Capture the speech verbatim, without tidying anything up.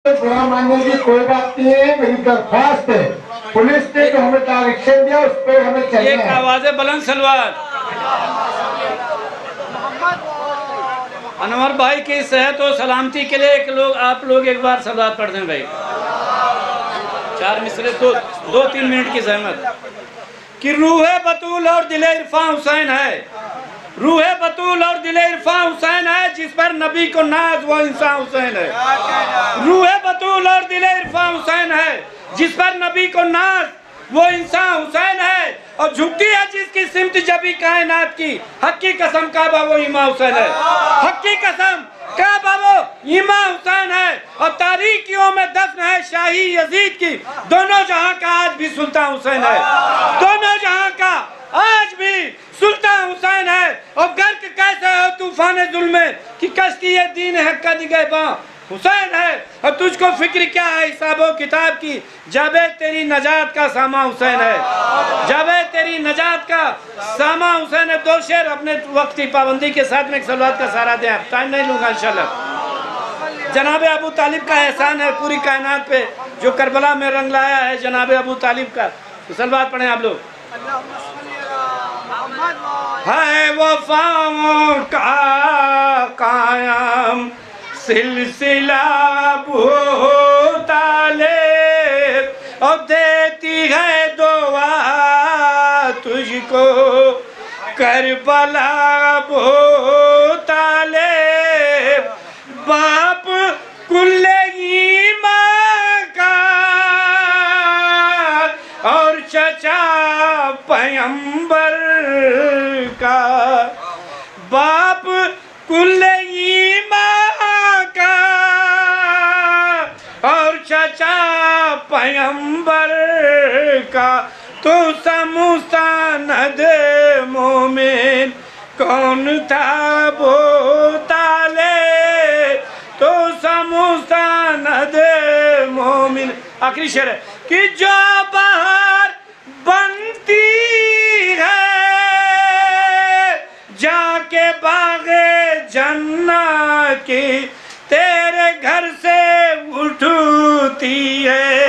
बुरा मानने की कोई बात नहीं है। मेरी दरख्वास्त है, पुलिस ने जो हमें डायरेक्शन दिया उस पर हमें चलना है। एक आवाज़ बुलंद सलवार। अनवर भाई की सेहत और सलामती के लिए एक लोग आप लोग एक बार सलवार पढ़ दें भाई। चार मिसरे दो दो तीन मिनट की जहमत। कि रूह बतूल और दिल इरफान हुसैन है, रूह बतूल और दिल इरफान हुसैन है, जिस पर नबी को नाज वो इंसान हुसैन है। रूह बतूल और दिल इरफान हुसैन है, जिस पर नबी को नाज वो इंसान हुसैन है। और झुकती है जिसकी सिमत जबी कायनात की, हक की कसम काबा वो इमाम हुसैन है। हक की कसम काबा वो इमाम हुसैन है। और तारीकियों में दफन है शाही यजीद की, दोनों जहां का आज भी सुल्तान हुसैन है। दोनों जहां का आज भी सुल्तान हुसैन है। और गर्क कैसे हो तूफान जुल्म में कि कश्ती ये दीन है का निगहबां हुसैन है। और तुझको फिक्र क्या है हिसाबो किताब की, जाबे तेरी नजात का सामा हुसैन है। जाबे तेरी नजात का सामा हुसैन है। दो शेर अपने वक्त की पाबंदी के साथ में एक सलवात का सहारा दें। आप टाइम नहीं लूंगा इंशाल्लाह। जनाब अबू तालिब का एहसान है पूरी कायनात पे, जो करबला में रंग लाया है जनाब अबू तालिब का। तो सलवात पढ़ें आप लोग। है वफाओं का कायम सिलसिला अबू तालिब, और देती है दुआ तुझको करबला अबू तालिब। बाप कुल्ले ईमान का और चचा पैगंबर का, बाप कुल्ले ईमान का और चचा पैगंबर का। तो समुस्तानद मोमिन कौन था वो ताले, तो समुस्तानद मोमिन। आखिरी शेर है कि जो बाहर बनती है जाके बागे जन्नत की, तेरे घर से उठती है